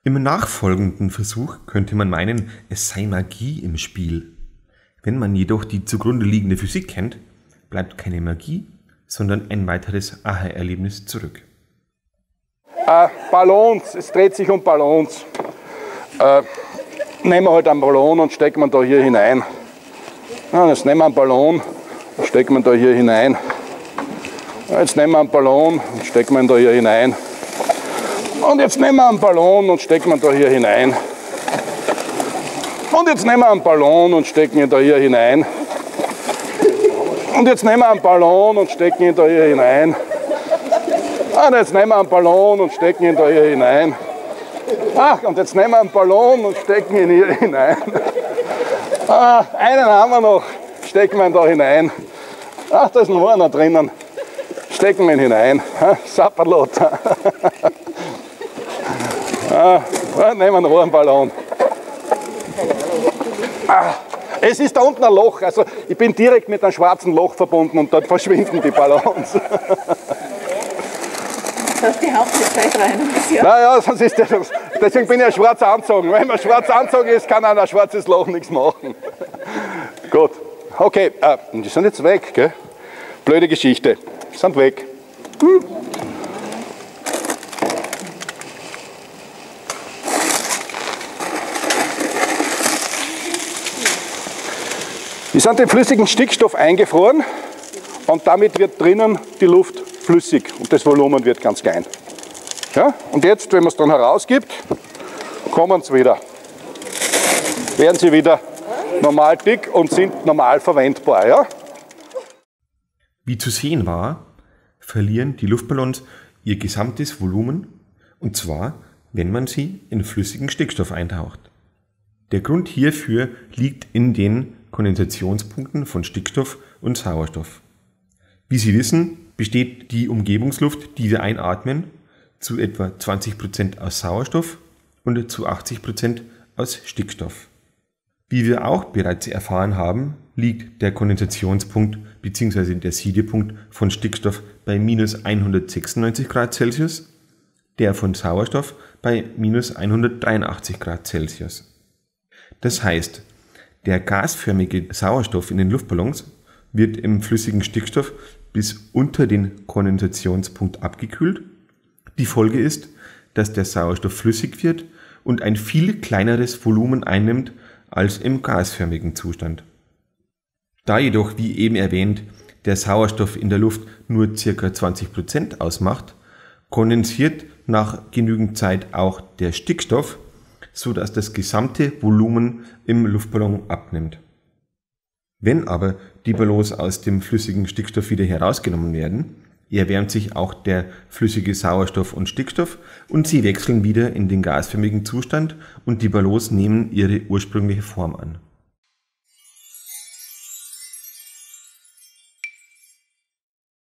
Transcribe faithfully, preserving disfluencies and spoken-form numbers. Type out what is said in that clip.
Im nachfolgenden Versuch könnte man meinen, es sei Magie im Spiel. Wenn man jedoch die zugrunde liegende Physik kennt, bleibt keine Magie, sondern ein weiteres Aha-Erlebnis zurück. Äh, Ballons, es dreht sich um Ballons. Äh, nehmen wir halt einen Ballon und stecken wir da hier hinein. Ja, jetzt nehmen wir einen Ballon und stecken wir da hier hinein. Ja, jetzt nehmen wir einen Ballon und stecken wir ihn da hier hinein. Und jetzt nehmen wir einen Ballon und stecken wir da hier hinein. Und jetzt nehmen wir einen Ballon und stecken ihn da hier hinein. Und jetzt nehmen wir einen Ballon und stecken ihn da hier hinein. Und jetzt nehmen wir einen Ballon und stecken ihn da hier hinein. Ach, und jetzt nehmen wir einen Ballon und stecken ihn hier hinein. Ah, einen haben wir noch, stecken wir ihn da hinein. Ach, da ist noch einer drinnen. Stecken wir ihn hinein. Sapperlot. Ah, nehmen wir noch einen Ballon. Ah, es ist da unten ein Loch, also ich bin direkt mit einem schwarzen Loch verbunden und dort verschwinden die Ballons. Das die Hauptzeit rein. Ja. Naja, sonst ist das, deswegen bin ich ja schwarz angezogen. Wenn man schwarz angezogen ist, kann ein schwarzes Loch nichts machen. Gut, okay, äh, die sind jetzt weg, gell? Blöde Geschichte, die sind weg. Hm. Die sind in flüssigen Stickstoff eingefroren und damit wird drinnen die Luft flüssig und das Volumen wird ganz klein. Ja? Und jetzt, wenn man es dann herausgibt, kommen sie wieder. Werden sie wieder normal dick und sind normal verwendbar. Ja? Wie zu sehen war, verlieren die Luftballons ihr gesamtes Volumen, und zwar, wenn man sie in flüssigen Stickstoff eintaucht. Der Grund hierfür liegt in den Kondensationspunkten von Stickstoff und Sauerstoff. Wie Sie wissen, besteht die Umgebungsluft, die wir einatmen, zu etwa zwanzig Prozent aus Sauerstoff und zu achtzig Prozent aus Stickstoff. Wie wir auch bereits erfahren haben, liegt der Kondensationspunkt bzw. der Siedepunkt von Stickstoff bei minus hundertsechsundneunzig Grad Celsius, der von Sauerstoff bei minus hundertdreiundachtzig Grad Celsius. Das heißt, der gasförmige Sauerstoff in den Luftballons wird im flüssigen Stickstoff bis unter den Kondensationspunkt abgekühlt. Die Folge ist, dass der Sauerstoff flüssig wird und ein viel kleineres Volumen einnimmt als im gasförmigen Zustand. Da jedoch, wie eben erwähnt, der Sauerstoff in der Luft nur ca. zwanzig Prozent ausmacht, kondensiert nach genügend Zeit auch der Stickstoff, sodass das gesamte Volumen im Luftballon abnimmt. Wenn aber die Ballons aus dem flüssigen Stickstoff wieder herausgenommen werden, erwärmt sich auch der flüssige Sauerstoff und Stickstoff und sie wechseln wieder in den gasförmigen Zustand und die Ballons nehmen ihre ursprüngliche Form an.